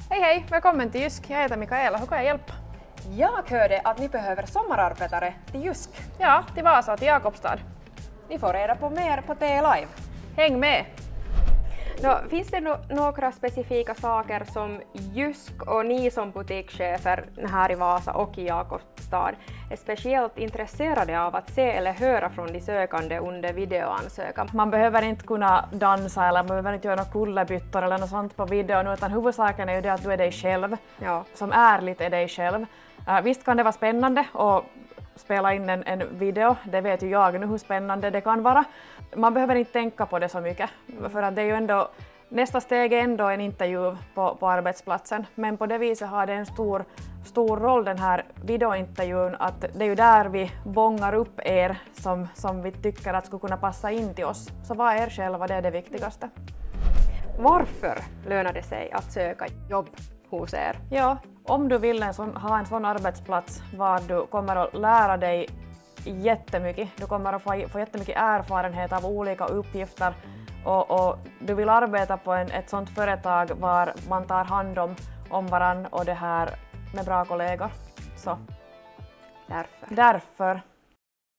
Hej hej! Välkommen till Jysk. Jag heter Mikaela. Hur kan jag hjälpa? Jag hörde att ni behöver sommararbetare till Jysk. Ja, till Vasa och till Jakobstad. Ni får reda på mer på TE Live. Häng med! Finns det några specifika saker som Jysk och ni som butikschefer här i Vasa och i Jakobstad är speciellt intresserade av att se eller höra från de sökande under videoansökan? Man behöver inte kunna dansa eller man behöver inte göra några kullerbyttor eller något sånt på videon, utan huvudsaken är ju det att du är dig själv, som ärligt är dig själv. Visst kan det vara spännande att spela in en video, det vet ju jag nu hur spännande det kan vara. Man behöver inte tänka på det så mycket, för att det är ju ändå, nästa steg är ändå en intervju på arbetsplatsen, men på det viset har det en stor roll den här videointervjun, att det är ju där vi bångar upp er som vi tycker att skulle kunna passa in till oss. Så var er själva, det är det viktigaste. Varför lönar det sig att söka jobb hos er? Ja, om du vill ha en sån arbetsplats var du kommer att lära dig jättemycket. Du kommer att få jättemycket erfarenhet av olika uppgifter och du vill arbeta på ett sånt företag var man tar hand om varann och det här med bra kollegor. Så Därför.